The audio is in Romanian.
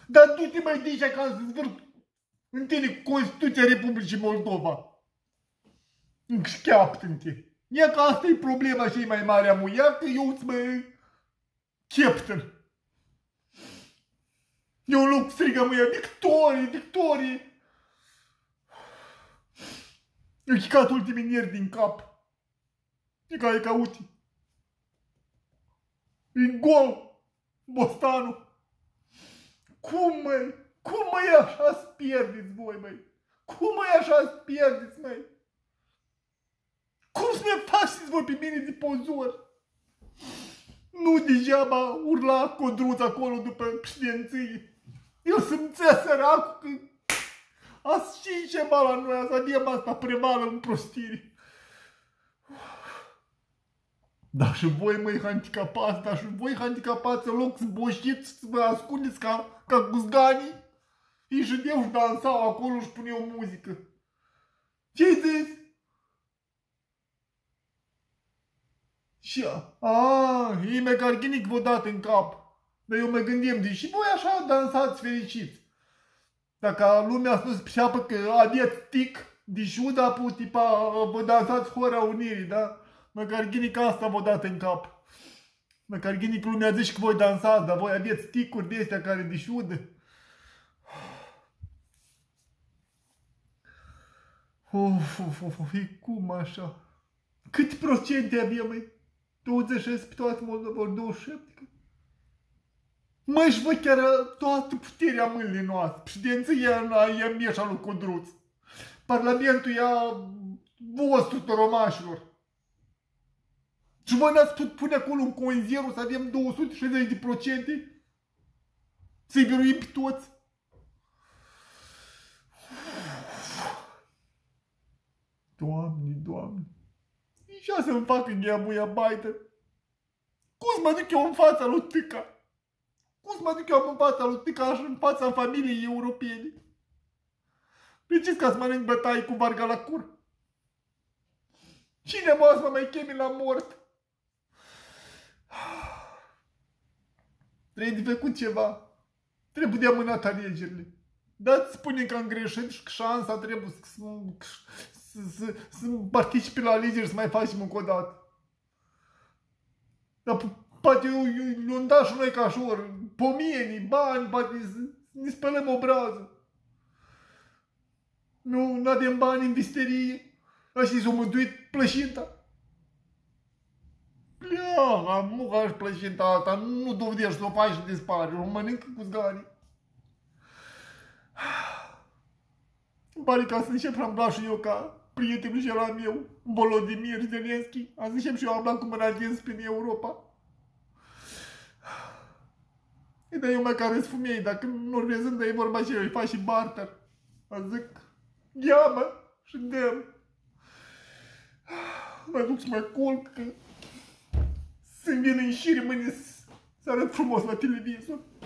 Dar du-te mai de aici ca să zvârt în tine Constituția Republicii Moldova. Înșcheaptă-te. Ia că asta e problema cei mai mare a mu. Ia că eu îți mă captain. Eu în loc strigă mâia, victorie, victorie. Eu chicat ultimii nervi din cap. E ca uite. E gol. Bostanu. Cum, măi? Cum, măi, așa-ți pierdeți voi, măi? Cum, măi, așa-ți pierdeți, măi? Cum să ne faceți voi pe mine de pozor? Nu degeaba urla Codruț acolo după președinție. Eu simțea săracul că azi știi ceva la noi, azi avem asta prevală în prostire. Dar și voi, măi, handicapați, dar și voi, handicapați, în loc să boșiți, să vă ascundeți ca guzganii, ei ședeau și dansau acolo și puneau muzică. Ce-ai zis? Și ei mecarghinic v-o dat în cap. Dar eu mă gândim, deși voi așa dansați fericiți. Dacă lumea a spus pe șapă că aveți tic, deși uda tipa vă dansați Hora Unirii, da? Mecarghinic asta v-o dat în cap. Mecarghinic lumea zice că voi dansați, dar voi aveți ticuri de astea care deși udă. Cum așa? Câte procente avem, măi? 26 pe toată Moldova, 27? Măi, și voi chiar toată puterea mâinile noastre. Președinția e mieșa lui Codruț. Parlamentul e vostru, toromașilor. Și voi n-ați putut pune acolo un conzerul să avem 260%? Să-i biruim pe toți? Doamne, Doamne. Și așa să-mi facă gheamuia baită. Cum să mă duc eu în fața lui Tâca? Cum să mă duc eu în fața lui Tâca și în fața familiei europene? Știți ca să mănânc bătaie cu varga la cur? Cine mă să mă mai chemi la mort? Trebuie de făcut ceva. Trebuie de amânat alegerile. Dar îți spune că am greșit și că șansa trebuie să participi la alegeri să mai facem încă o dată. Dar poate eu dat și noi ca șor, pomenii, bani, poate să ne spălăm obrazul. Nu avem bani în visterie. Așa s-au mântuit plășinta. Pleacă, muca și plășinta asta, nu dovedești să o faci și dispare, o mănâncă cu zgarii. Îmi pare că să încep și am blat și eu ca prietenul și al meu, Volodymyr Zelensky. Am încep și eu am blat cu mâna dins prin Europa. Dar eu măcar îți fumei, dacă norvezând e vorba și eu, îi faci și barter. Am zic, ia mă și dăm. Mă duc să mă culc, că să-mi vin în șire mâine să arăt frumos la televizor.